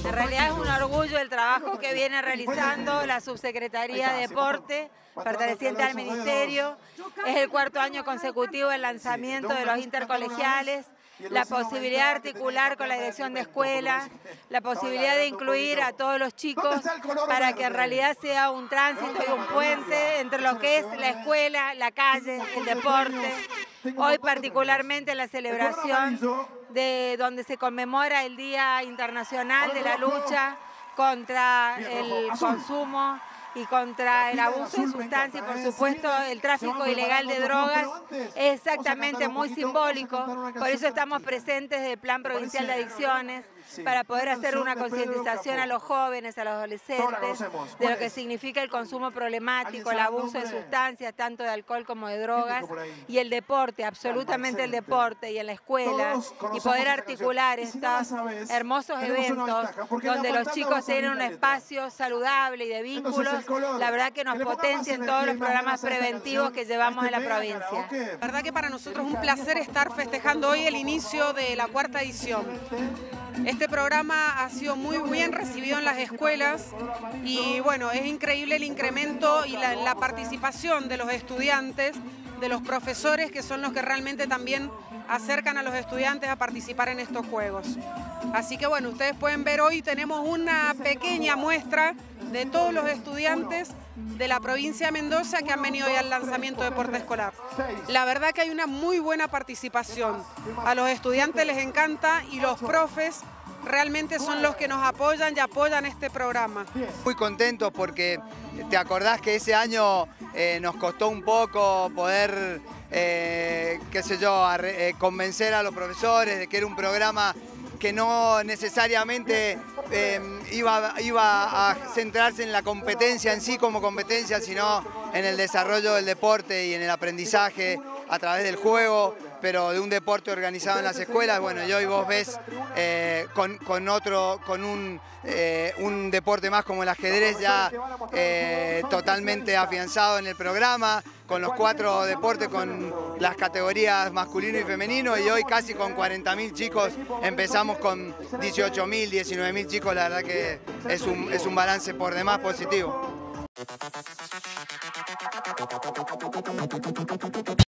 En realidad es un orgullo el trabajo que viene realizando la Subsecretaría de Deporte, perteneciente al Ministerio. Es el cuarto año consecutivo el lanzamiento de los intercolegiales, la posibilidad de articular con la dirección de escuela, la posibilidad de incluir a todos los chicos para que en realidad sea un tránsito y un puente entre lo que es la escuela, la calle, el deporte. Hoy particularmente la celebración de donde se conmemora el Día Internacional de la Lucha contra el consumo y contra el abuso de sustancias y por supuesto el tráfico ilegal de drogas, es exactamente muy simbólico. Por eso estamos presentes del Plan Provincial de Adicciones, para poder hacer una concientización a los jóvenes, a los adolescentes, de lo que significa el consumo problemático, el abuso de sustancias, tanto de alcohol como de drogas, y el deporte, absolutamente el deporte, y en la escuela, y poder articular estos hermosos eventos donde los chicos tienen un espacio saludable y de vínculos, la verdad que nos potencia en todos los programas preventivos que llevamos en la provincia. La verdad que para nosotros es un placer estar festejando hoy el inicio de la cuarta edición. Este programa ha sido muy bien recibido en las escuelas y bueno, es increíble el incremento y la participación de los estudiantes, de los profesores, que son los que realmente también acercan a los estudiantes a participar en estos juegos. Así que bueno, ustedes pueden ver hoy tenemos una pequeña muestra de todos los estudiantes de la provincia de Mendoza que han venido hoy al lanzamiento de Deporte Escolar. La verdad que hay una muy buena participación. A los estudiantes les encanta y los profes realmente son los que nos apoyan y apoyan este programa. Muy contentos porque te acordás que ese año nos costó un poco poder, qué sé yo, convencer a los profesores de que era un programa que no necesariamente iba a centrarse en la competencia en sí como competencia, sino en el desarrollo del deporte y en el aprendizaje a través del juego, pero de un deporte organizado en las escuelas. Bueno, y hoy vos ves con un deporte más como el ajedrez ya totalmente afianzado en el programa, con los 4 deportes, con las categorías masculino y femenino, y hoy casi con 40.000 chicos, empezamos con 18.000, 19.000 chicos, la verdad que es un balance por demás positivo.